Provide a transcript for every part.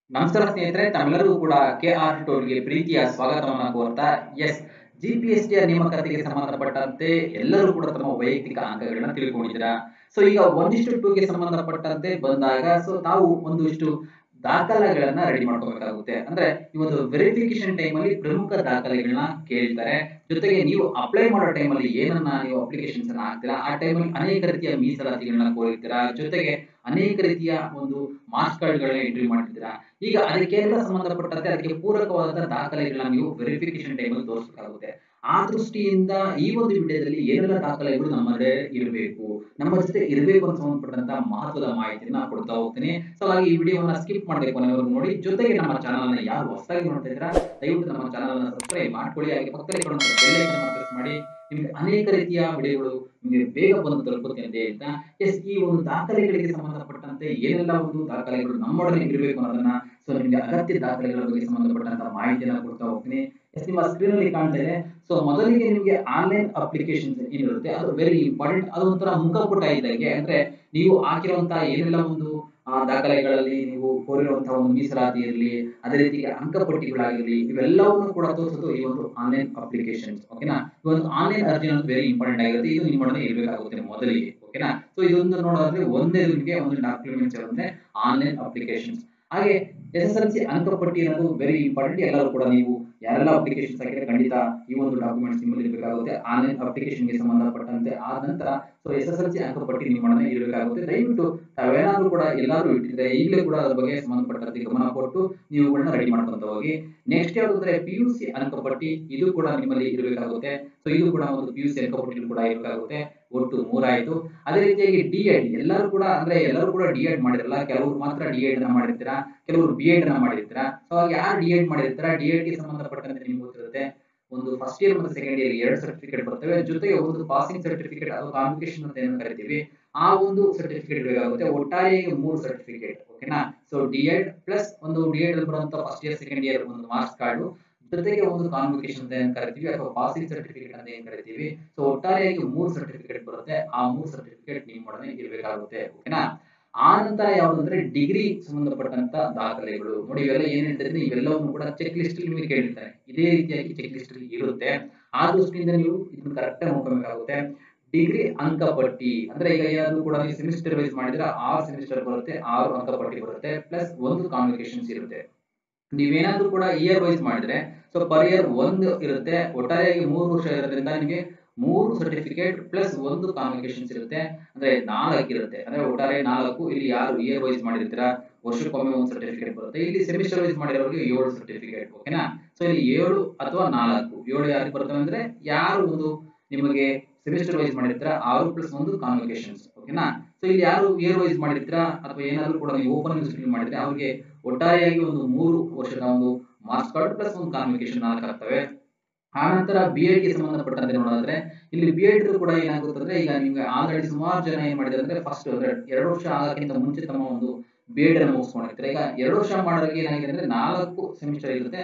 ನಮಸ್ಕಾರ ಸ್ನೇಹಿತರೆ, ತಮ್ಮೆಲ್ಲರಿಗೂ ಕೂಡ ಕೆಆರ್ ಟೋಲ್ಗೆ ಪ್ರೀತಿಯ ಸ್ವಾಗತವನ್ನು ಕೋರ್ತಾ ಎಸ್ ಜಿಪಿಎಸ್ಟಿಯ ನೇಮಕಾತಿಗೆ ಸಂಬಂಧಪಟ್ಟಂತೆ ಎಲ್ಲರೂ ಕೂಡ ತಮ್ಮ ವೈಯಕ್ತಿಕ ಅಂಕಗಳನ್ನ ತಿಳ್ಕೊಂಡಿದ್ದೀರಾ. ಸೊ ಈಗ 1:2ಗೆ ಸಂಬಂಧಪಟ್ಟಂತೆ ಬಂದಾಗ ತಾವು ಒಂದಿಷ್ಟು ದಾಖಲೆಗಳನ್ನ ರೆಡಿ ಮಾಡ್ಕೋಬೇಕಾಗುತ್ತೆ. ಅಂದ್ರೆ ಈ ಒಂದು ವೆರಿಫಿಕೇಶನ್ ಟೈಮ್ ಅಲ್ಲಿ ಪ್ರಮುಖ ದಾಖಲೆಗಳನ್ನ ಕೇಳ್ತಾರೆ. ಜೊತೆಗೆ ನೀವು ಅಪ್ಲೈ ಮಾಡೋ ಟೈಮ್ ಅಲ್ಲಿ ಏನನ್ನ ನೀವು ಅಪ್ಲಿಕೇಶನ್ಸ್ ಅನ್ನ ಹಾಕ್ತೀರಾ, ಆ ಟೈಮ್ ಅಲ್ಲಿ ಅನೇಕ ರೀತಿಯ ಮೀಸಲಾತಿಗಳನ್ನ ಕೋರಿರ್ತೀರಾ. ಜೊತೆಗೆ ಅನೇಕ ರೀತಿಯ ಒಂದು ಮಾರ್ಕ್ಸ್ ಕಾರ್ಡ್ಗಳನ್ನ ಎಂಟ್ರಿ ಮಾಡಿರ್ತೀರಾ. ಈಗ ಅದಕ್ಕೆಲ್ಲ ಸಂಬಂಧಪಟ್ಟಂತೆ ಅದಕ್ಕೆ ಪೂರಕವಾದ ದಾಖಲೆಗಳನ್ನ ನೀವು ವೆರಿಫಿಕೇಶನ್ ಟೈಮ್ ಅಲ್ಲಿ ತೋರಿಸಬೇಕಾಗುತ್ತೆ. ಆ ದೃಷ್ಟಿಯಿಂದ ಈ ಒಂದು ವಿಡಿಯೋದಲ್ಲಿ ಏನೆಲ್ಲ ದಾಖಲೆಗಳು ನಮ್ಮದೇ ಇರಬೇಕು, ನಮ್ಮ ಜೊತೆ ಇರಬೇಕು ಅಂತ ಸಂಬಂಧಪಟ್ಟಂತ ಮಹತ್ವದ ಮಾಹಿತಿಯನ್ನ ಕೊಡ್ತಾ ಹೋಗ್ತೀನಿ. ಸೊ ಹಾಗಾಗಿ ಈ ವಿಡಿಯೋವನ್ನ ಸ್ಕಿಪ್ ಮಾಡಬೇಕು ಕೊನೆವರೆಗೂ ನೋಡಿ. ಜೊತೆಗೆ ನಮ್ಮ ಚಾನಲ್ ಅನ್ನ ಯಾರು ಹೊಸದಾಗಿ ನೋಡ್ತಾ ಇದ್ದೀರಾ, ದಯವಿಟ್ಟು ನಮ್ಮ ಚಾನಲ್ ಅನ್ನ ಸಬ್ಸ್ಕ್ರೈಬ್ ಮಾಡ್ಕೊಳ್ಳಿ. ಹಾಗೆ ಪಕ್ಕದಲ್ಲಿ ಕಾಣುವಂತ ಬೆಲ್ ಐಕಾನ್ ಅನ್ನು ಪ್ರೆಸ್ ಮಾಡಿ. ನಿಮಗೆ ಅನೇಕ ರೀತಿಯ ವಿಡಿಯೋಗಳು ನಿಮಗೆ ಬೇಗ ಬಂದು ತಲುಪುತ್ತೆ ಅಂತ ಹೇಳ್ತಾ ಈ ಒಂದು ದಾಖಲೆಗಳಿಗೆ ಸಂಬಂಧಪಟ್ಟಂತೆ ಏನೆಲ್ಲ ಒಂದು ದಾಖಲೆಗಳು ನಮ್ಮೊಡನೆ ಇರಬೇಕು ಅನ್ನೋದನ್ನ ನಿಮಗೆ ಅಗತ್ಯ ದಾಖಲೆಗಳ ಬಗ್ಗೆ ಸಂಬಂಧಪಟ್ಟಂತ ಮಾಹಿತಿಯನ್ನ ಕೊಡ್ತಾ ಹೋಗ್ತೀನಿ. ನಿಮ್ಮ ಸ್ಕ್ರೀನ್ ಅಲ್ಲಿ ಕಾಣ್ತಾ ಇದೆ. ಮೊದಲಿಗೆ ನಿಮಗೆ ಆನ್ಲೈನ್ ಅಪ್ಲಿಕೇಶನ್ಸ್ ಏನಿರುತ್ತೆ ಅದು ವೆರಿ ಇಂಪಾರ್ಟೆಂಟ್. ಅದು ಒಂಥರ ಮುಖಪುಟ ಇದ್ದಂಗೆ. ಅಂದ್ರೆ ನೀವು ಹಾಕಿರುವಂತಹ ಏನೆಲ್ಲ ಒಂದು ದಾಖಲೆಗಳಲ್ಲಿ ನೀವು ಕೋರಿರುವಂತಹ ಒಂದು ಮೀಸಲಾತಿ ಇರಲಿ, ಅದೇ ರೀತಿ ಅಂಕಪಟ್ಟಿಗಳಾಗಿರಲಿ, ಇವೆಲ್ಲವನ್ನು ಕೂಡ ತೋರಿಸೋದು ಈ ಒಂದು ಆನ್ಲೈನ್ ಅಪ್ಲಿಕೇಶನ್ಸ್. ಓಕೆನಾ. ಈ ಒಂದು ಆನ್ಲೈನ್ ಅರ್ಜಿ ಅನ್ನೋದು ವೆರಿ ಇಂಪಾರ್ಟೆಂಟ್ ಆಗಿರುತ್ತೆ. ಇದು ನಿಮ್ಮೊಡನೆ ಇರಬೇಕಾಗುತ್ತೆ ಮೊದಲಿಗೆ. ಓಕೆನಾ. ಇದೊಂದು ನೋಡೋದ್ರೆ ಒಂದೇ ನಿಮಗೆ ಒಂದು ಡಾಕ್ಯುಮೆಂಟ್ಸ್ ಅಂದ್ರೆ ಆನ್ಲೈನ್ ಅಪ್ಲಿಕೇಶನ್ಸ್. ಹಾಗೆ ಎಸ್ಎಸ್ಎಲ್ಸಿ ಅಂಕಪಟ್ಟಿ ಅನ್ನೋದು ವೆರಿ ಇಂಪಾರ್ಟೆಂಟ್. ಎಲ್ಲರೂ ಕೂಡ ನೀವು ಯಾರೆಲ್ಲ ಅಪ್ಲಿಕೇಶನ್ಸ್ ಹಾಕಿದ್ರೆ ಖಂಡಿತ ಈ ಒಂದು ಡಾಕ್ಯುಮೆಂಟ್ಸ್ ನಿಮ್ಮಲ್ಲಿ ಇರಬೇಕಾಗುತ್ತೆ. ಆನ್ಲೈನ್ ಅಪ್ಲಿಕೇಶನ್ಗೆ ಸಂಬಂಧಪಟ್ಟಂತೆ ಆದ ನಂತರ ಎಸ್ಎಸ್ಎಲ್ಸಿ ಅಂಕಪಟ್ಟಿ ನಿಮ್ಮೊಡನೆ ಇರಬೇಕಾಗುತ್ತೆ. ದಯವಿಟ್ಟು ತಾವೇನಾದ್ರೂ ಕೂಡ ಎಲ್ಲಾದ್ರೂ ಇಟ್ಟಿದ್ರೆ ಈಗಲೇ ಕೂಡ ಅದ್ರ ಬಗ್ಗೆ ಸಂಬಂಧಪಟ್ಟಂತೆ ಗಮನ ಕೊಟ್ಟು ನೀವುಗಳನ್ನ ರೆಡಿ ಮಾಡ್ಕೊಂತ ಹೋಗಿ. ನೆಕ್ಸ್ಟ್ ಯಾವ್ದಂದ್ರೆ ಪಿಯುಸಿ ಅಂಕಪಟ್ಟಿ, ಇದು ಕೂಡ ನಿಮ್ಮಲ್ಲಿ ಇರಬೇಕಾಗುತ್ತೆ. ಇದು ಕೂಡ ಒಂದು ಪಿಯುಸಿ ಅಂಕಪಟ್ಟಿ ಕೂಡ ಇರಬೇಕಾಗುತ್ತೆ. ಒಟ್ಟು 3 ಆಯ್ತು. ಅದೇ ರೀತಿಯಾಗಿ ಡಿ.ಎಡ್ ಎಲ್ಲರೂ ಕೂಡ ಡಿ.ಎಡ್ ಮಾಡಿರಲ್ಲ. ಕೆಲವರು ಮಾತ್ರ ಡಿ.ಎಡ್ ಅನ್ನ ಮಾಡಿರ್ತೀರಾ, ಕೆಲವರು ಬಿ.ಎಡ್ ಅನ್ನ ಮಾಡಿರ್ತೀರಾ. ಹಾಗೆ ಯಾರು ಡಿ.ಎಡ್ ಮಾಡಿರ್ತೀರಾ, ಡಿ.ಎಡ್ ಗೆ ಸಂಬಂಧಪಟ್ಟಂತೆ ನಿಮ್ಗೆ ಗೊತ್ತಿರುತ್ತೆ ಒಂದು ಫಸ್ಟ್ ಇಯರ್ ಮತ್ತು ಸೆಕೆಂಡ್ ಇಯರ್ 2 ಸರ್ಟಿಫಿಕೇಟ್ ಬರ್ತವೆ. ಜೊತೆಗೆ ಒಂದು ಪಾಸಿಂಗ್ ಸರ್ಟಿಫಿಕೇಟ್ ಅಥವಾ ಕಾನ್ವೊಕೇಶನ್ ಅಂತ ಏನು ಕರಿತೀವಿ, ಆ ಒಂದು ಸರ್ಟಿಫಿಕೇಟ್ ಬೇಕಾಗುತ್ತೆ. ಒಟ್ಟಾರೆಯಾಗಿ 3 ಸರ್ಟಿಫಿಕೇಟ್. ಓಕೆನಾ. ಡಿ.ಎಡ್ ಪ್ಲಸ್ ಒಂದು ಡಿ.ಎಡ್ ಅಲ್ಲಿ ಬರುವಂತ ಫಸ್ಟ್ ಇಯರ್ ಸೆಕೆಂಡ್ ಇಯರ್ ಒಂದು ಮಾರ್ಕ್ಸ್ ಕಾರ್ಡ್, ಜೊತೆಗೆ ಒಂದು ಕಾನ್ವೊಕೇಶನ್ ಅಂತ ಏನ್ ಕರಿತೀವಿ ಅಥವಾ ಪಾಸಿಂಗ್ ಸರ್ಟಿಫಿಕೇಟ್ ಅಂತ ಏನ್ ಕರಿತೀವಿ. ಒಟ್ಟಾರೆಯಾಗಿ 3 ಸರ್ಟಿಫಿಕೇಟ್ ಬರುತ್ತೆ. ಆ 3 ಸರ್ಟಿಫಿಕೇಟ್ ನಿಮ್ಮೊಡನೆ ಇರಬೇಕಾಗುತ್ತೆ. ಓಕೆನಾ. ಆ ನಂತರ ಯಾವ್ದಂದ್ರೆ ಡಿಗ್ರಿ ಸಂಬಂಧಪಟ್ಟಂತ ದಾಖಲೆಗಳು. ನೋಡಿ ಇವೆಲ್ಲ ಏನ್ ಹೇಳ್ತಾರೆ, ಇವೆಲ್ಲವನ್ನು ಕೂಡ ಚೆಕ್ ಲಿಸ್ಟ್ ನಿಮಗೆ ಕೇಳಿರ್ತಾರೆ. ಇದೇ ರೀತಿಯಾಗಿ ಚೆಕ್ ಲಿಸ್ಟ್ ಇರುತ್ತೆ. ಆ ದೃಷ್ಟಿಯಿಂದ ನೀವು ಇದನ್ನ ಕರೆಕ್ಟ್ ಆಗಿ ನೋಡ್ಕೋಬೇಕಾಗುತ್ತೆ. ಡಿಗ್ರಿ ಅಂಕಪಟ್ಟಿ ಅಂದ್ರೆ ಈಗ ಏನಾದ್ರು ಕೂಡ ನೀವು ಸೆಮಿಸ್ಟರ್ ವೈಸ್ ಮಾಡಿದ್ರೆ 6 ಸೆಮಿಸ್ಟರ್ ಬರುತ್ತೆ, 6 ಅಂಕಪಟ್ಟಿ ಬರುತ್ತೆ, ಪ್ಲಸ್ ಒಂದು ಕಾನ್ವೊಕೇಶನ್ಸ್ ಇರುತ್ತೆ. ನೀವೇನಾದ್ರೂ ಕೂಡ ಇಯರ್ ವೈಸ್ ಮಾಡಿದ್ರೆ ಪರ್ ಇಯರ್ 1 ಇರುತ್ತೆ. ಒಟ್ಟಾರೆಯಾಗಿ 3 ವರ್ಷ ಇರೋದ್ರಿಂದ ನಿಮಗೆ 3 ಸರ್ಟಿಫಿಕೇಟ್ ಪ್ಲಸ್ ಒಂದು ಕಾನ್ವೊಕೇಶನ್ಸ್ ಇರುತ್ತೆ. ಅಂದ್ರೆ 4 ಇರುತ್ತೆ. ಅಂದ್ರೆ ಒಟ್ಟಾರೆ 4. ಇಲ್ಲಿ ಯಾರು ಇಯರ್ ವೈಸ್ ಮಾಡಿರ್ತೀರಾ ವರ್ಷಕ್ಕೊಮ್ಮೆ ಒಂದು ಸರ್ಟಿಫಿಕೇಟ್ ಬರುತ್ತೆ. ಇಲ್ಲಿ ಸೆಮಿಸ್ಟರ್ ವೈಸ್ ಮಾಡಿರೋರಿಗೆ 7 ಸರ್ಟಿಫಿಕೇಟ್. ಓಕೆನಾ. ಇಲ್ಲಿ 7 ಅಥವಾ 4, 7 ಯಾರಿಗೆ ಬರ್ತವೆ ಅಂದ್ರೆ ಯಾರು ಒಂದು ನಿಮಗೆ ಸೆಮಿಸ್ಟರ್ ವೈಸ್ ಮಾಡಿರ್ತೀರಾ 6 ಪ್ಲಸ್ ಒಂದು ಕಾನ್ವೊಕೇಶನ್ಸ್. ಓಕೆನಾ. ಇಲ್ಲಿ ಯಾರು ಇಯರ್ ವೈಸ್ ಮಾಡಿರ್ತೀರಾ ಅಥವಾ ಏನಾದ್ರು ಕೂಡ ನೀವು ಓಪನ್ ಯೂನಿವರ್ಸಿಟಿ ಮಾಡಿದ್ರೆ ಅವ್ರಿಗೆ ಒಟ್ಟಾರೆಯಾಗಿ ಒಂದು 3 ವರ್ಷದ ಒಂದು ಮಾರ್ಕ್ಸ್ ಕಾರ್ಡ್ ಪ್ಲಸ್ ಒಂದು ಕಾನ್ವೊಕೇಶನ್ 4 ಆಗ್ತವೆ. ಆ ನಂತರ ಬಿ.ಎಡ್ ಗೆ ಸಂಬಂಧಪಟ್ಟಂತೆ ನೋಡೋದಾದ್ರೆ ಇಲ್ಲಿ ಬಿ.ಎಡ್ ಕೂಡ ಏನಾಗುತ್ತಂದ್ರೆ ಈಗ ನಿಮ್ಗೆ ಆಲ್ರೆಡಿ ಸುಮಾರು ಜನ ಏನ್ ಮಾಡಿದ್ದಾರೆ ಅಂದ್ರೆ ಫಸ್ಟ್ ಅಂದ್ರೆ 2 ವರ್ಷ ಆಗಕ್ಕಿಂತ ಮುಂಚೆ ತಮ್ಮ ಒಂದು ಬಿ.ಎಡ್ ಅನ್ನು ಮುಗಿಸ್ಕೊಂಡಿರ್ತಾರೆ. ಈಗ 2 ವರ್ಷ ಮಾಡೋರಿಗೆ ಏನಾಗಿದೆ ಅಂದ್ರೆ 4 ಸೆಮಿಸ್ಟರ್ ಇರುತ್ತೆ.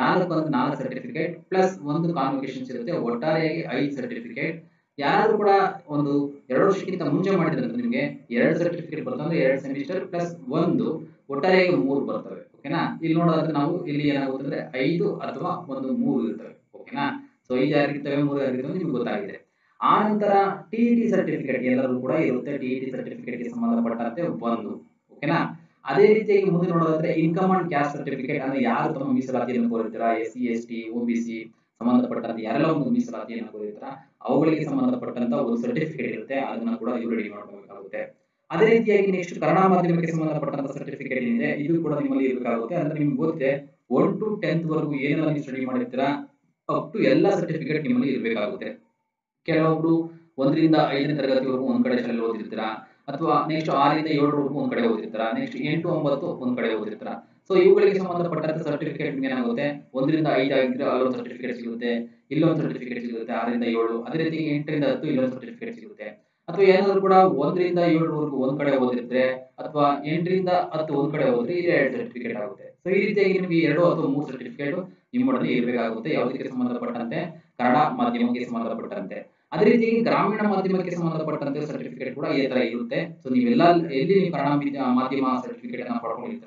4 ಸರ್ಟಿಫಿಕೇಟ್ ಪ್ಲಸ್ ಒಂದು ಕಾನ್ವೊಕೇಶನ್ಸ್ ಇರುತ್ತೆ. ಒಟ್ಟಾರೆಯಾಗಿ 5 ಸರ್ಟಿಫಿಕೇಟ್. ಯಾರು ಕೂಡ ಒಂದು 2 ವರ್ಷಕ್ಕಿಂತ ಮುಂಚೆ ಮಾಡಿದ್ರೆ ನಿಮಗೆ 2 ಸರ್ಟಿಫಿಕೇಟ್ ಬರ್ತವೆ. 2 ಸೆಮಿಸ್ಟರ್ ಪ್ಲಸ್ ಒಂದು ಒಟ್ಟಾರೆಯಾಗಿ 3 ಬರ್ತವೆ. ಓಕೆನಾ. ಇಲ್ಲಿ ನೋಡೋದಾದ್ರೆ ನಾವು ಇಲ್ಲಿ ಏನಾಗುತ್ತೆ ಅಂದ್ರೆ 5 ಅಥವಾ ಒಂದು 3 ಇರ್ತವೆ. ಓಕೆನಾ. 5 ಯಾರಿಗಿರ್ತವೆ 3 ಯಾರಿಗಿರ್ತವೆ ನಿಮ್ಗೆ ಗೊತ್ತಾಗಿದೆ. ಆ ನಂತರ ಟಿ.ಇ.ಟಿ ಸರ್ಟಿಫಿಕೇಟ್ ಎಲ್ಲರೂ ಕೂಡ ಇರುತ್ತೆ. ಟಿ.ಇ.ಟಿ ಸರ್ಟಿಫಿಕೇಟ್ ಗೆ ಸಂಬಂಧಪಟ್ಟಂತೆ ಒಂದು. ಓಕೆನಾ. ಅದೇ ರೀತಿಯಾಗಿ ಮುಂದೆ ನೋಡೋದಾದ್ರೆ ಇನ್ಕಮ್ ಅಂಡ್ ಕ್ಯಾಸ್ಟ್ ಸರ್ಟಿಫಿಕೇಟ್ ಅಂದ್ರೆ ಯಾರು ತಮ್ಮ ಮೀಸಲಾತಿಯನ್ನು ಕೋರಿರ್ತೀರಾ, ಎಸ್.ಸಿ, ಎಸ್.ಟಿ, ಒ.ಬಿ.ಸಿ ಸಂಬಂಧಪಟ್ಟಂತೆ ಯಾರೆಲ್ಲ ಒಂದು ಮೀಸಲಾತಿಯನ್ನು ಕೋರಿರ್ತಾರ ಅವುಗಳಿಗೆ ಸಂಬಂಧಪಟ್ಟಂತ ಒಂದು ಸರ್ಟಿಫಿಕೇಟ್ ಇರುತ್ತೆ. ಅದನ್ನ ಕೂಡ ನೀವು ರೆಡಿ ಮಾಡಬೇಕಾಗುತ್ತೆ. ಅದೇ ರೀತಿಯಾಗಿ ನೆಕ್ಸ್ಟ್ ಕನ್ನಡ ಮಾಧ್ಯಮಕ್ಕೆ ಸಂಬಂಧಪಟ್ಟಂತ ಸರ್ಟಿಫಿಕೇಟ್ ಏನಿದೆ ಇದು ಕೂಡ ನಿಮ್ಮಲ್ಲಿ ಇರಬೇಕಾಗುತ್ತೆ. ಅಂದ್ರೆ ನಿಮ್ಗೆ ಗೊತ್ತಿದೆ 1 to 10th ವರೆಗೂ ಏನೆಲ್ಲ ನೀವು ಸ್ಟಡಿ ಮಾಡಿರ್ತೀರಾ ಅಪ್ ಟು ಎಲ್ಲ ಸರ್ಟಿಫಿಕೇಟ್ ನಿಮ್ಮಲ್ಲಿ ಇರಬೇಕಾಗುತ್ತೆ. ಕೆಲವೊಬ್ರು 1ರಿಂದ 5ನೇ ತರಗತಿವರೆಗೂ ಒಂದ್ ಕಡೆ ಶಾಲೆ ಓದಿರ್ತೀರಾ, ಅಥವಾ ನೆಕ್ಸ್ಟ್ 6ರಿಂದ 7ರವರೆಗೂ ಒಂದ್ ಕಡೆ ಓದಿರ್ತೀರಾ, ನೆಕ್ಸ್ಟ್ 8, 9 ಒಂದ್ ಕಡೆ ಓದಿರ್ತೀರಾ. ಇವುಗಳಿಗೆ ಸಂಬಂಧಪಟ್ಟಂತ ಸರ್ಟಿಫಿಕೇಟ್ ಏನಾಗುತ್ತೆ 1ರಿಂದ 5 ಆಗಿದ್ರೆ ಅಲ್ಲೊಂದು ಸರ್ಟಿಫಿಕೇಟ್ ಸಿಗುತ್ತೆ, ಇಲ್ಲೊಂದು ಸರ್ಟಿಫಿಕೇಟ್ ಸಿಗುತ್ತೆ. 6ರಿಂದ 7 ಅದೇ ರೀತಿ 8ರಿಂದ 10 ಇಲ್ಲೊಂದು ಸರ್ಟಿಫಿಕೇಟ್ ಸಿಗುತ್ತೆ. ಅಥವಾ ಏನಾದ್ರು ಕೂಡ 1ರಿಂದ 7ರವರೆಗೂ ಒಂದ್ ಕಡೆ ಓದಿರ್ತಾರೆ ಅಥವಾ 8ರಿಂದ 10 ಒಂದ್ ಕಡೆ ಹೋದ್ರೆ ಇಲ್ಲಿ 2 ಸರ್ಟಿಫಿಕೇಟ್ ಆಗುತ್ತೆ. ಈ ರೀತಿಯಾಗಿ ನಿಮಗೆ 2 ಅಥವಾ 3 ಸರ್ಟಿಫಿಕೇಟ್ ನಿಮ್ಮೊಡನೆ ಇರಬೇಕಾಗುತ್ತೆ. ಯಾವುದಕ್ಕೆ ಸಂಬಂಧಪಟ್ಟಂತೆ ಕನ್ನಡ ಮಾಧ್ಯಮಕ್ಕೆ ಸಂಬಂಧಪಟ್ಟಂತೆ. ಅದೇ ರೀತಿಯಾಗಿ ಗ್ರಾಮೀಣ ಮಾಧ್ಯಮಕ್ಕೆ ಸಂಬಂಧಪಟ್ಟಂತೆ ಸರ್ಟಿಫಿಕೇಟ್ ಕೂಡ ಇದೇ ತರ ಇರುತ್ತೆ. ನೀವೆಲ್ಲ ಎಲ್ಲಿ ನೀವು ಕನ್ನಡ ಮಾಧ್ಯಮ ಸರ್ಟಿಫಿಕೇಟ್ ಅನ್ನ ಪಡ್ಕೊಂಡಿರ್ತೀರಾ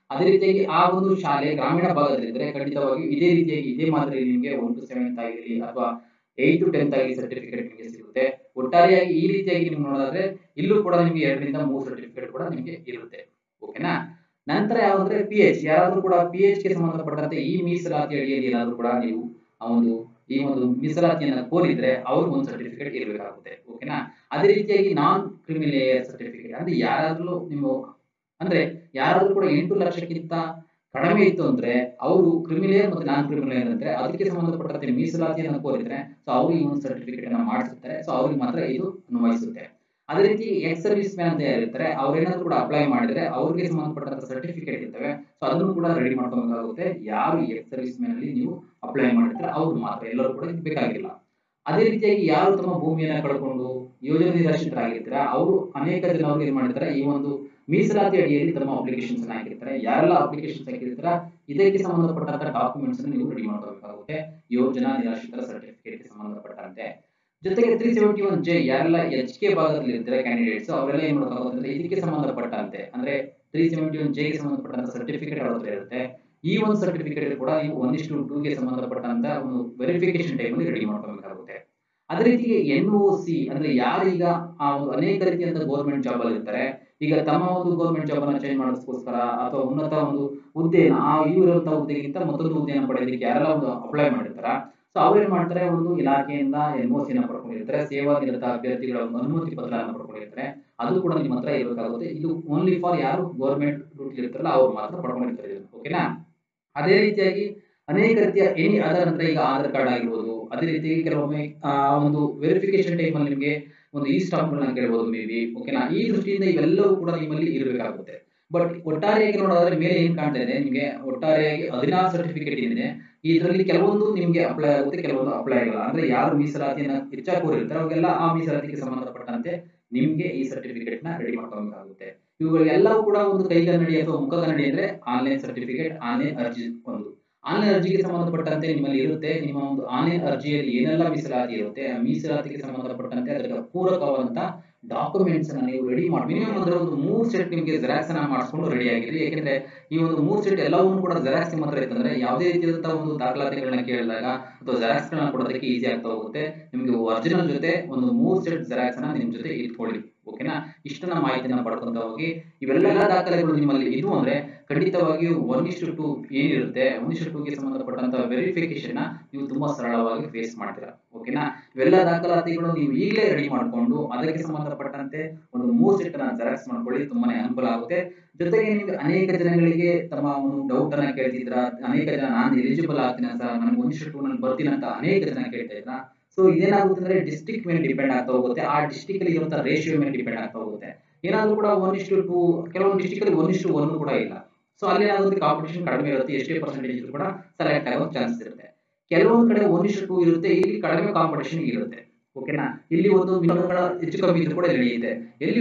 ಅದೇ ರೀತಿಯಾಗಿ ಆ ಒಂದು ಶಾಲೆ ಗ್ರಾಮೀಣ ಭಾಗದಲ್ಲಿದ್ದರೆ ಖಂಡಿತವಾಗಿ ಇದೇ ರೀತಿಯಾಗಿ ಇದೇ ಮಾದರಿ ನಿಮಗೆ 1 to 7th ಆಗಿರಲಿ ಅಥವಾ 8 to 10th ಆಗಲಿ ಸರ್ಟಿಫಿಕೇಟ್ ನಿಮಗೆ ಸಿಗುತ್ತೆ. ಒಟ್ಟಾರೆಯಾಗಿ ಈ ರೀತಿಯಾಗಿ ನೀವು ನೋಡೋದಾದ್ರೆ ಇಲ್ಲೂ ಕೂಡ ನಿಮಗೆ 2 ರಿಂದ 3 ಸರ್ಟಿಫಿಕೇಟ್ ಕೂಡ ನಿಮಗೆ ಇರುತ್ತೆ. ಓಕೆನಾ? ನಂತರ ಯಾವಂದ್ರೆ ಪಿಎಚ್ ಯಾರಾದ್ರೂ ಕೂಡ ಪಿಎಚ್‌ಗೆ ಸಂಬಂಧಪಟ್ಟಂತೆ ಈ ಮೀಸಲಾತಿ ಅಡಿಯಲ್ಲಿ ಏನಾದ್ರೂ ಕೂಡ ನೀವು ಆ ಒಂದು ಈ ಒಂದು ಮೀಸಲಾತಿಯನ್ನ ಕೋರಿದ್ರೆ ಅವ್ರಿಗೆ ಒಂದು ಸರ್ಟಿಫಿಕೇಟ್ ಇರಬೇಕಾಗುತ್ತೆ. ಓಕೆನಾ? ಅದೇ ರೀತಿಯಾಗಿ ನಾನ್ ಕ್ರಿಮಿಲೇಯರ್ ಸರ್ಟಿಫಿಕೇಟ್ ಅಂದ್ರೆ ಯಾರಾದ್ರೂ ನೀವು ಅಂದ್ರೆ ಯಾರಾದ್ರೂ ಕೂಡ 8 ಲಕ್ಷಕ್ಕಿಂತ ಕಡಿಮೆ ಇತ್ತು ಅಂದ್ರೆ ಅವರು ಕ್ರಿಮಿಲೇಯರ್ ಮತ್ತು ನಾನ್ ಕ್ರಿಮಿಲೇಯರ್ ಅಂದ್ರೆ ಅದಕ್ಕೆ ಸಂಬಂಧಪಟ್ಟಂತೆ ಮೀಸಲಾತಿಯನ್ನು ಕೋರಿದ್ರೆ ಸೊ ಅವರು ಈ ಒಂದು ಸರ್ಟಿಫಿಕೇಟ್ ಅನ್ನ ಮಾಡಿಸುತ್ತಾರೆ. ಸೊ ಅವ್ರಿಗೆ ಮಾತ್ರ ಇದು ಅನ್ವಯಿಸುತ್ತೆ. ಅದೇ ರೀತಿ ಎಕ್ಸ್ ಸರ್ವಿಸ್ ಮ್ಯಾನ್ ಅಂತ ಯಾರಿರ್ತಾರೆ ಅವ್ರೇನಾದ್ರೂ ಕೂಡ ಅಪ್ಲೈ ಮಾಡಿದ್ರೆ ಅವ್ರಿಗೆ ಸಂಬಂಧಪಟ್ಟಂತ ಸರ್ಟಿಫಿಕೇಟ್ ಇರ್ತವೆ. ಸೊ ಅದನ್ನು ಕೂಡ ರೆಡಿ ಮಾಡ್ಕೊಬೇಕಾಗುತ್ತೆ. ಯಾರು ಎಕ್ಸ್ ಸರ್ವಿಸ್ ಮ್ಯಾನ್ ಅಲ್ಲಿ ನೀವು ಅಪ್ಲೈ ಮಾಡಿದ್ರೆ ಅವ್ರು ಮಾತ್ರ, ಎಲ್ಲರೂ ಕೂಡ ಇದು ಬೇಕಾಗಿಲ್ಲ. ಅದೇ ರೀತಿಯಾಗಿ ಯಾರು ತಮ್ಮ ಭೂಮಿಯನ್ನ ಕಳ್ಕೊಂಡು ಯೋಜನೆ ನಿರಾಶ್ರಿತರಾಗಿರ್ತಾರೆ ಅವರು ಅನೇಕ ಜನ ಅವ್ರು ಏನ್ ಮಾಡಿರ್ತಾರೆ ಈ ಒಂದು ಮೀಸಲಾತಿ ಅಡಿಯಲ್ಲಿ ತಮ್ಮ ಅಪ್ಲಿಕೇಶನ್ಸ್ ಅನ್ನ ಹಾಕಿರ್ತಾರೆ. ಯಾರೆಲ್ಲ ಅಪ್ಲಿಕೇಶನ್ಸ್ ಹಾಕಿರ್ತಾರ ಇದಕ್ಕೆ ಸಂಬಂಧಪಟ್ಟಂತ ಡಾಕ್ಯುಮೆಂಟ್ಸ್ ಅನ್ನು ನೀವು ರೆಡಿ ಮಾಡ್ಕೋಬೇಕಾಗುತ್ತೆ. ಯೋಜನಾ ನಿರಾಶ್ರಿತರ ಸರ್ಟಿಫಿಕೇಟ್ ಗೆ ಸಂಬಂಧಪಟ್ಟಂತೆ. ಜೊತೆಗೆ 371J ಯಾರೆಲ್ಲ HK ಭಾಗದಲ್ಲಿ ಇರ್ತಾರೆ ಕ್ಯಾಂಡಿಡೇಟ್ಸ್ ಅವರೆಲ್ಲ ಏನ್ ಮಾಡಬೇಕಾಗುತ್ತೆ ಅಂದ್ರೆ ಇದಕ್ಕೆ ಸಂಬಂಧಪಟ್ಟಂತೆ ಅಂದ್ರೆ 371J ಗೆ ಸಂಬಂಧಪಟ್ಟಂತ ಸರ್ಟಿಫಿಕೇಟ್ ಅವ್ರ ಹತ್ರ ಇರುತ್ತೆ. ಈ ಒಂದು ಸರ್ಟಿಫಿಕೇಟ್ ಕೂಡ ನೀವು 1:2 ಗೆ ಸಂಬಂಧಪಟ್ಟಂತ ಒಂದು ವೆರಿಫಿಕೇಶನ್ ಟೈಮ್ ಅಲ್ಲಿ ರೆಡಿ ಮಾಡ್ಕೋಬೇಕಾಗುತ್ತೆ. ಅದೇ ರೀತಿ NOC ಅಂದ್ರೆ ಯಾರೀಗ ಆ ಒಂದು ಅನೇಕ ರೀತಿಯಾದ ಗೌರ್ಮೆಂಟ್ ಜಾಬ್ ಅಲ್ಲಿ ಇರ್ತಾರೆ, ಈಗ ತಮ್ಮ ಒಂದು ಗೌರ್ಮೆಂಟ್ ಜಾಬ್ ಅನ್ನ ಚೇಂಜ್ ಮಾಡೋದಕ್ಕೋಸ್ಕರ ಅಥವಾ ಉನ್ನತ ಒಂದು ಹುದ್ದೆನ ಇರುವಂತಹ ಹುದ್ದೆಗಿಂತ ಮತ್ತೊಂದು ಹುದ್ದೆಯನ್ನು ಪಡೆಯಲಿಕ್ಕೆ ಯಾರೆಲ್ಲ ಒಂದು ಅಪ್ಲೈ ಮಾಡಿರ್ತಾರ ಸೊ ಅವ್ರು ಏನ್ ಮಾಡ್ತಾರೆ ಒಂದು ಇಲಾಖೆಯಿಂದ NOC ನ ಪಡ್ಕೊಂಡಿರ್ತಾರೆ. ಸೇವಾ ನಿರತ ಅಭ್ಯರ್ಥಿಗಳ ಒಂದು ಅನುಮತಿ ಪತ್ರವನ್ನು ಪಡ್ಕೊಂಡಿರ್ತಾರೆ. ಅದು ಕೂಡ ನಿಮ್ಮ ಹತ್ರ ಇರಬೇಕಾಗುತ್ತೆ. ಇದು ಓನ್ಲಿ ಫಾರ್ ಯಾರು ಗೌರ್ಮೆಂಟ್ ಡ್ಯೂಟಿ ಇರ್ತಾರಲ್ಲ ಅವ್ರು ಮಾತ್ರ ಪಡ್ಕೊಂಡಿರ್ತಾರೆ. ಓಕೆನಾ? ಅದೇ ರೀತಿಯಾಗಿ ಅನೇಕ ರೀತಿಯ ಎನಿ ಅದರ್ ಅಂದ್ರೆ ಈಗ ಆಧಾರ್ ಕಾರ್ಡ್ ಆಗಿರ್ಬೋದು. ಅದೇ ರೀತಿಯಾಗಿ ಕೆಲವೊಮ್ಮೆ ಒಂದು ವೆರಿಫಿಕೇಶನ್ ಟೈಮ್ ಅಲ್ಲಿ ನಿಮಗೆ ಒಂದು ಈ ಸ್ಟಾಂಪ್ಗಳನ್ನ ಕೇಳಬಹುದು ಮೇ ಬಿ. ಓಕೆನಾ? ಈ ದೃಷ್ಟಿಯಿಂದ ಇವೆಲ್ಲವೂ ಕೂಡ ನಿಮ್ಮಲ್ಲಿ ಇರಬೇಕಾಗುತ್ತೆ. ಬಟ್ ಒಟ್ಟಾರೆಯಾಗಿ ನೋಡೋದಾದ್ರೆ ಮೇಲೆ ಏನ್ ಕಾಣ್ತಾ ಇದೆ ನಿಮಗೆ ಒಟ್ಟಾರೆಯಾಗಿ 16 ಸರ್ಟಿಫಿಕೇಟ್ ಇದೆ. ಇದರಲ್ಲಿ ಕೆಲವೊಂದು ನಿಮಗೆ ಅಪ್ಲೈ ಆಗುತ್ತೆ, ಕೆಲವೊಂದು ಅಪ್ಲೈ ಆಗಲ್ಲ. ಅಂದ್ರೆ ಯಾರು ಮೀಸಲಾತಿಯನ್ನ ಹೆಚ್ಚಾಗಿ ಕೋರಿರ್ತಾರೆ ಅವಾಗೆಲ್ಲ ಆ ಮೀಸಲಾತಿಗೆ ಸಂಬಂಧಪಟ್ಟಂತೆ ನಿಮ್ಗೆ ಈ ಸರ್ಟಿಫಿಕೇಟ್ ನ ರೆಡಿ ಮಾಡ್ಕೋಬೇಕಾಗುತ್ತೆ. ಇವುಗಳೆಲ್ಲವೂ ಕೂಡ ಒಂದು ಕೈಗನ್ನಡಿ ಅಥವಾ ಮುಖಗನ್ನಡಿ ಅಂದ್ರೆ ಆನ್ಲೈನ್ ಸರ್ಟಿಫಿಕೇಟ್, ಆನ್ಲೈನ್ ಅರ್ಜಿ ಒಂದು ಆನ್ಲೈನ್ ಅರ್ಜಿಗೆ ಸಂಬಂಧಪಟ್ಟಂತೆ ನಿಮ್ಮಲ್ಲಿ ಇರುತ್ತೆ. ನಿಮ್ಮ ಒಂದು ಆನ್ಲೈನ್ ಅರ್ಜಿಯಲ್ಲಿ ಏನೆಲ್ಲ ಮೀಸಲಾತಿ ಇರುತ್ತೆ ಆ ಮೀಸಲಾತಿಗೆ ಸಂಬಂಧಪಟ್ಟಂತೆ ಅದಕ್ಕೆ ಪೂರಕವಾದಂತ ಡಾಕ್ಯುಮೆಂಟ್ಸ್ ಅನ್ನ ನೀವು ರೆಡಿ ಮಾಡಿ ಮಿನಿಮಮ್ ಅಂದ್ರೆ ಒಂದು 3 ಸೆಟ್ ನಿಮಗೆ ಜೆರಾಕ್ಸ್ ಅನ್ನ ಮಾಡಿಸ್ಕೊಂಡು ರೆಡಿ ಆಗಿರಿ. ಯಾಕಂದ್ರೆ ಈ ಒಂದು 3 ಸೆಟ್ ಎಲ್ಲವನ್ನೂ ಕೂಡ ಜೆರಾಕ್ಸ್ ನಿಮ್ಮ ಹತ್ರ ಇತ್ತಂದ್ರೆ ಯಾವುದೇ ರೀತಿಯಾದಂತಹ ಒಂದು ದಾಖಲಾತಿಗಳನ್ನ ಕೇಳಿದಾಗ ಅಥವಾ ಜೆರಾಕ್ಸ್ ಗಳನ್ನ ಕೊಡೋದಕ್ಕೆ ಈಸಿ ಆಗ್ತಾ ಹೋಗುತ್ತೆ. ನಿಮಗೆ ಒರಿಜಿನಲ್ ಜೊತೆ ಒಂದು 3 ಸೆಟ್ ಜೆರಾಕ್ಸ್ ಅನ್ನ ನಿಮ್ ಜೊತೆ ಇಟ್ಕೊಳ್ಳಿ. ಓಕೆನಾ? ಇಷ್ಟನ್ನ ಮಾಹಿತಿಯನ್ನ ಪಡ್ಕೊಂತ ಹೋಗಿ. ಇವೆಲ್ಲ ದಾಖಲೆಗಳು ನಿಮ್ಮಲ್ಲಿ ಇದು ಅಂದ್ರೆ ಖಂಡಿತವಾಗಿಯೂ 1:2 ಏನಿರುತ್ತೆ 1:2 ಗೆ ಸಂಬಂಧಪಟ್ಟಂತ ವೆರಿಫಿಕೇಶನ್ ನೀವು ತುಂಬಾ ಸರಳವಾಗಿ ಫೇಸ್ ಮಾಡ್ತೀರಾ. ಓಕೆನಾ? ಇವೆಲ್ಲ ದಾಖಲಾತಿಗಳು ನೀವು ಈಗಲೇ ರೆಡಿ ಮಾಡ್ಕೊಂಡು ಅದಕ್ಕೆ ಸಂಬಂಧಪಟ್ಟಂತೆ ಒಂದು 3 ಸೆಟ್ ಅನ್ನ ಜೆರಾಕ್ಸ್ ಮಾಡ್ಕೊಳ್ಳಿ. ತುಂಬಾನೇ ಅನುಕೂಲ ಆಗುತ್ತೆ. ಜೊತೆಗೆ ನಿಮ್ಗೆ ಅನೇಕ ಜನಗಳಿಗೆ ತಮ್ಮ ಒಂದು ಡೌಟ್ ಅನ್ನ ಕೇಳ್ತಿದ್ರ, ಅನೇಕ ಜನ ನಾನು ಎಲಿಜಿಬಲ್ ಆಗ್ತೀನಿ ಸರ್, ನನಗೆ 1:2 ನಾನು ಬರ್ತೀನಿ ಅಂತ ಅನೇಕ ಜನ ಕೇಳ್ತಾ ಇದ್ರ. ಸೊ ಇದೇನಾಗುತ್ತೆ ಅಂದ್ರೆ ಡಿಸ್ಟ್ರಿಕ್ಟ್ ಮೇಲೆ ಡಿಪೆಂಡ್ ಆಗ್ತಾ ಹೋಗುತ್ತೆ. ಆ ಡಿಸ್ಟ್ರಿಕ್ಟ್ ಅಲ್ಲಿ ಇರುವಂತಹ ರೇಷಿಯೋ ಮೇಲೆ ಡಿಪೆಂಡ್ ಆಗ್ತಾ ಹೋಗುತ್ತೆ. ಏನಾದ್ರೂ ಕೂಡ 1:2 ಕೆಲವೊಂದು ಡಿಸ್ಟ್ರಿಕ್ಟ್ ಅಲ್ಲಿ 1:1 ಕೂಡ ಇಲ್ಲ. ಸೊ ಅಲ್ಲಿ ಏನಾಗುತ್ತೆ ಕಾಂಪಿಟೇಷನ್ ಕಡಿಮೆ ಇರುತ್ತೆ. ಎಷ್ಟೇ ಪರ್ಸೆಂಟೇಜ್ ಇದ್ರೂ ಕೂಡ ಸೆಲೆಕ್ಟ್ ಆಗೋ ಚಾನ್ಸ್ ಇರುತ್ತೆ. ಕೆಲವೊಂದು ಕಡೆ 1:2 ಇರುತ್ತೆ, ಇಲ್ಲಿ ಕಡಿಮೆ ಕಾಂಪಿಟೇಷನ್ ಇರುತ್ತೆ. ಓಕೆನಾ? ಇಲ್ಲಿ ಒಂದು ಮಿನಿಮಂಗಳ ಹೆಚ್ಚು ಕಮ್ಮಿ ಇದ್ರೂ ಕೂಡ ನಡೆಯುತ್ತೆ. ಎಲ್ಲಿ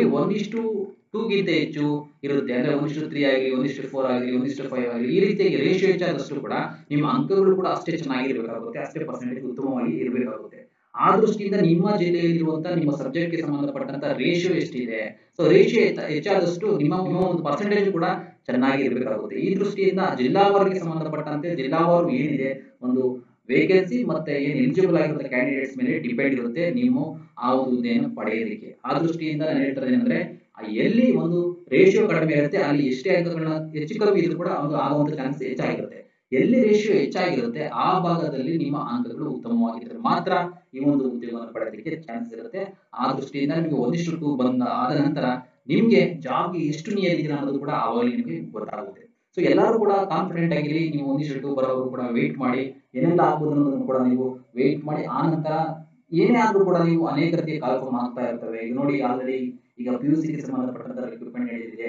1:2 ಗಿಂತ ಹೆಚ್ಚು ಇರುತ್ತೆ ಅಂದ್ರೆ 1:3 ಆಗಲಿ 1:4 ಆಗಲಿ 1:5 ಆಗಲಿ ಈ ರೀತಿಯಾಗಿ ರೇಷಿಯೋ ಹೆಚ್ಚಾದಷ್ಟು ಕೂಡ ನಿಮ್ಮ ಅಂಕಗಳು ಕೂಡ ಅಷ್ಟೇ ಚೆನ್ನಾಗಿರ್ಬೇಕಾಗುತ್ತೆ, ಅಷ್ಟೇ ಪರ್ಸೆಂಟೇಜ್ ಉತ್ತಮವಾಗಿ ಇರಬೇಕಾಗುತ್ತೆ. ಆ ದೃಷ್ಟಿಯಿಂದ ನಿಮ್ಮ ಜಿಲ್ಲೆಯಲ್ಲಿರುವಂತಹ ನಿಮ್ಮ ಸಬ್ಜೆಕ್ಟ್ ಗೆ ಸಂಬಂಧಪಟ್ಟಂತ ರೇಷಿಯೋ ಎಷ್ಟಿದೆ ಸೊ ರೇಷಿಯೋ ಹೆಚ್ಚಾದಷ್ಟು ನಿಮ್ಮ ಒಂದು ಪರ್ಸೆಂಟೇಜ್ ಕೂಡ ಚೆನ್ನಾಗಿ ಇರಬೇಕಾಗುತ್ತೆ. ಈ ದೃಷ್ಟಿಯಿಂದ ಜಿಲ್ಲಾವಾರಿಗೆ ಸಂಬಂಧಪಟ್ಟಂತೆ ಜಿಲ್ಲಾವಾರು ಏನಿದೆ ಒಂದು ವೇಕೆನ್ಸಿ ಮತ್ತೆ ಏನ್ ಎಲಿಜಿಬಲ್ ಆಗಿರುವ ಕ್ಯಾಂಡಿಡೇಟ್ಸ್ ಮೇಲೆ ಡಿಪೆಂಡ್ ಇರುತ್ತೆ ನೀವು ಆ ಒಂದು ಹುದ್ದೆಯನ್ನು ಪಡೆಯೋದಕ್ಕೆ. ಆ ದೃಷ್ಟಿಯಿಂದ ನಾನು ಹೇಳ್ತಾರೆ ಏನಂದ್ರೆ ಎಲ್ಲಿ ಒಂದು ರೇಷಿಯೋ ಕಡಿಮೆ ಇರುತ್ತೆ ಅಲ್ಲಿ ಎಷ್ಟೇ ಅಂಕಗಳನ್ನ ಹೆಚ್ಚು ಕಮ್ಮಿ ಇದ್ರೂ ಕೂಡ ಒಂದು ಆಗುವಂತ ಚಾನ್ಸ್ ಹೆಚ್ಚಾಗಿರುತ್ತೆ. ಎಲ್ಲಿ ರೇಷಿಯೋ ಹೆಚ್ಚಾಗಿರುತ್ತೆ ಆ ಭಾಗದಲ್ಲಿ ನಿಮ್ಮ ಅಂಕಗಳು ಉತ್ತಮವಾಗಿದ್ದರೆ ಮಾತ್ರ ಈ ಒಂದು ಉದ್ಯೋಗವನ್ನು ಪಡೆಯೋದಕ್ಕೆ ಚಾನ್ಸ್ ಇರುತ್ತೆ. ಆ ದೃಷ್ಟಿಯಿಂದ ನಿಮಗೆ 1:2 ಬಂದ ಆದ ನಂತರ ನಿಮ್ಗೆ ಜಾಬ್ಗೆ ಎಷ್ಟು ನಿಯತ್ತಿದೆ ಅನ್ನೋದು ಕೂಡ ಅವಾಗಲೇ ನಿಮಗೆ ಗೊತ್ತಾಗುತ್ತೆ. ಸೊ ಎಲ್ಲರೂ ಕೂಡ ಕಾನ್ಫಿಡೆಂಟ್ ಆಗಿರಿ. ನೀವು 1:2 ಬರೋರು ಕೂಡ ವೇಟ್ ಮಾಡಿ. ಏನೆಲ್ಲ ಆಗ್ಬೋದು ಅನ್ನೋದನ್ನು ಕೂಡ ನೀವು ವೇಟ್ ಮಾಡಿ. ಆ ನಂತರ ಏನೇ ಆದ್ರೂ ಕೂಡ ನೀವು ಅನೇಕ ರೀತಿಯ ಕಾಲ್ಫಾರ್ಮ್ ಆಗ್ತಾ ಇರ್ತವೆ. ಈಗ ನೋಡಿ ಆಲ್ರೆಡಿ ಈಗ PUC ಗೆ ಸಂಬಂಧಪಟ್ಟಂತ ರಿಕ್ರೂಟ್ಮೆಂಟ್ ನಡೆದಿದೆ.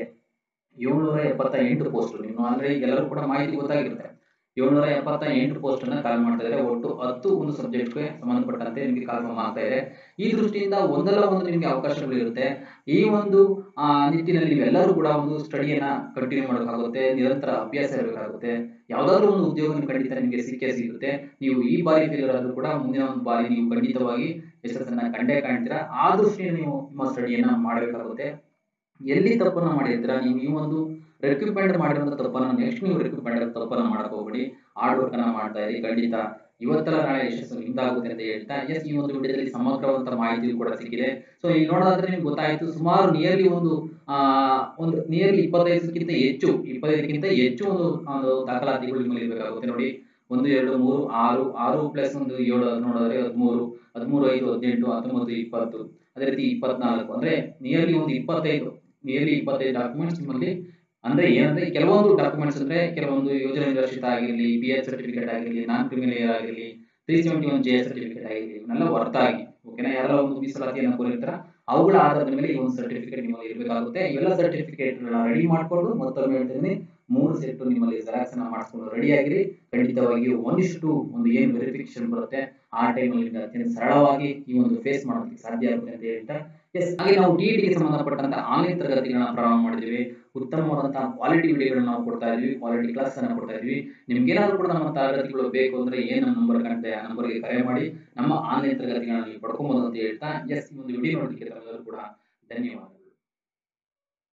778 ಪೋಸ್ಟ್ ನೀವು ಆಲ್ರೆಡಿ ಎಲ್ಲರೂ ಕೂಡ ಮಾಹಿತಿ ಗೊತ್ತಾಗಿರುತ್ತೆ. 778 ಪೋಸ್ಟ್ ಅನ್ನ ಕಾಲ್ ಮಾಡ್ತಾ ಇದ್ದಾರೆ. ಒಟ್ಟು 10 ಒಂದು ಸಬ್ಜೆಕ್ಟ್ ಗೆ ಸಂಬಂಧಪಟ್ಟಂತೆ ನಿಮಗೆ ಕಾಲ್ಫಾರ್ಮ್ ಆಗ್ತಾ ಇದೆ. ಈ ದೃಷ್ಟಿಯಿಂದ ಒಂದಲ್ಲ ಒಂದು ನಿಮಗೆ ಅವಕಾಶಗಳು ಇರುತ್ತೆ. ಈ ಒಂದು ನಿಟ್ಟಿನಲ್ಲಿ ನೀವೆಲ್ಲರೂ ಕೂಡ ಒಂದು ಸ್ಟಡಿಯನ್ನ ಕಂಟಿನ್ಯೂ ಮಾಡಬೇಕಾಗುತ್ತೆ, ನಿರಂತರ ಅಭ್ಯಾಸ ಇರಬೇಕಾಗುತ್ತೆ. ಯಾವ್ದಾದ್ರು ಒಂದು ಉದ್ಯೋಗ ಖಂಡಿತ ನಿಮಗೆ ಸಿಕ್ಕೇ ಸಿಗುತ್ತೆ. ನೀವು ಈ ಬಾರಿ ಫೇಲ್ಯೂರ್ ಆದ್ರೂ ಕೂಡ ಮುಂದಿನ ಒಂದು ಬಾರಿ ನೀವು ಖಂಡಿತವಾಗಿ ಯಶಸ್ಸನ್ನ ಕಂಡೇ ಕಾಣ್ತೀರಾ. ಆ ದೃಷ್ಟಿಯಿಂದ ನೀವು ನಿಮ್ಮ ಸ್ಟಡಿಯನ್ನ ಮಾಡಬೇಕಾಗುತ್ತೆ. ಎಲ್ಲಿ ತಪ್ಪನ್ನ ಮಾಡಿರ್ತೀರಾ ನೀವು ಈ ಒಂದು ರಿಕ್ರೂಟ್ಮೆಂಟ್ ಮಾಡಿರುವಂತ ತಪ್ಪನ್ನ ನೆಕ್ಸ್ಟ್ ನೀವು ರಿಕ್ರೂಟ್ಮೆಂಟ್ ತಪ್ಪನ್ನ ಮಾಡಕ್ ಹೋಗ್ಬೇಡಿ. ಹಾರ್ಡ್ ವರ್ಕ್ ಅನ್ನ ಮಾಡ್ತಾ ಇರಿ. ಖಂಡಿತ ಇವತ್ತಲ್ಲ ನಾಳೆ ಯಶಸ್ಸು ನಿಮ್ದಾಗುತ್ತೆ ಅಂತ ಹೇಳ್ತಾ ಈ ಒಂದು ವಿಡಿಯೋದಲ್ಲಿ ಸಮಗ್ರವಾದಂತ ಮಾಹಿತಿಯು ಕೂಡ ಸಿಕ್ಕಿದೆ. ಸೊ ಇಲ್ಲಿ ನೋಡೋದಾದ್ರೆ ನಿಮ್ಗೆ ಗೊತ್ತಾಯ್ತು ಸುಮಾರು ನಿಯರ್ಲಿ ಒಂದು ನಿಯರ್ಲಿ 25ಕ್ಕಿಂತ ಹೆಚ್ಚು ಒಂದು ದಾಖಲಾತಿಗಳು ನಿಮ್ಮಲ್ಲಿ ಇರಬೇಕಾಗುತ್ತೆ ನೋಡಿ. 1 2 3 6 6 ಪ್ಲಸ್ 1 7 ನೋಡಿದ್ರೆ 13 13 5 18 19 20 ಅದೇ ರೀತಿ 24 ಅಂದ್ರೆ ನಿಯರ್ಲಿ 25 ಡಾಕ್ಯುಮೆಂಟ್ಸ್ ನಿಮ್ಮಲ್ಲಿ ಅಂದ್ರೆ ಏನಂದ್ರೆ ಕೆಲವೊಂದು ಡಾಕ್ಯುಮೆಂಟ್ಸ್ ಅಂದ್ರೆ ಕೆಲವೊಂದು ಯೋಜನೆ ನಿರಾಶ್ರಿತ ಆಗಿರಲಿ, PH ಸರ್ಟಿಫಿಕೇಟ್ ಆಗಿರಲಿ, ನಾನ್ ಕ್ರಿಮಿನಲ್ ಆಗಿರಲಿ, 371 JS ಸರ್ಟಿಫಿಕೇಟ್ ಆಗಿರಲಿ ಇವನ್ನೆಲ್ಲ ಹೊರತಾಗಿ ಓಕೆನಾ ಯಾರೆಲ್ಲ ಒಂದು ಮೀಸಲಾತಿಯನ್ನು ಕೋರಿರ್ತಾರ ಅವುಗಳ ಆಧಾರದ ಮೇಲೆ ಈ ಒಂದು ಸರ್ಟಿಫಿಕೇಟ್ ನಿಮ್ಮಲ್ಲಿ ಇರಬೇಕಾಗುತ್ತೆ. ಇವೆಲ್ಲ ಸರ್ಟಿಫಿಕೇಟ್ ರೆಡಿ ಮಾಡ್ಕೊಂಡು ಮತ್ತೊಮ್ಮೆ ಹೇಳ್ತೀನಿ 3 ಸೆಟ್ ನಿಮ್ಮಲ್ಲಿ ಜೆರಾಕ್ಸ್ ಅನ್ನ ಮಾಡಿಸ್ಕೊಂಡು ರೆಡಿ ಆಗಿರಿ. ಖಂಡಿತವಾಗಿಯೂ ಒಂದಿಷ್ಟು ಒಂದು ಏನು ವೆರಿಫಿಕೇಶನ್ ಬರುತ್ತೆ ಆ ಟೈಮಲ್ಲಿ ಅತ್ಯಂತ ಸರಳವಾಗಿ ಈ ಒಂದು ಫೇಸ್ ಮಾಡೋದಕ್ಕೆ ಸಾಧ್ಯ ಆಗುತ್ತೆ ಅಂತ ಹೇಳ್ತಾ ಹಾಗೆ ನಾವು ಟಿಇಟಿಗೆ ಸಂಬಂಧಪಟ್ಟಂತ ಆನ್ಲೈನ್ ತರಗತಿಗಳನ್ನ ಪ್ರಾರಂಭ ಮಾಡಿದ್ವಿ. ಉತ್ತಮವಾದಂತಹ ಕ್ವಾಲಿಟಿ ವಿಡಿಯೋಗಳನ್ನ ನಾವು ಕೊಡ್ತಾ ಇದೀವಿ, ಕ್ವಾಲಿಟಿ ಕ್ಲಾಸ್ ಅನ್ನ ಕೊಡ್ತಾ ಇದೀವಿ. ನಿಮ್ಗೆ ಏನಾದ್ರು ಕೂಡ ನಮ್ಮ ತರಗತಿಗಳು ಬೇಕು ಅಂದ್ರೆ ನಮ್ಮ ನಂಬರ್ ಕಾಣ್ತೆ ಆ ನಂಬರ್ಗೆ ಕರೆ ಮಾಡಿ ನಮ್ಮ ಆನ್ಲೈನ್ ತರಗತಿಗಳನ್ನ ನೀವು ಪಡ್ಕೊಬಹುದು ಅಂತ ಹೇಳ್ತಾ ಈ ಒಂದು ವಿಡಿಯೋ ನೋಡೋದಕ್ಕೆ ತಮ್ಮೆಲ್ಲರೂ ಕೂಡ ಧನ್ಯವಾದಗಳು.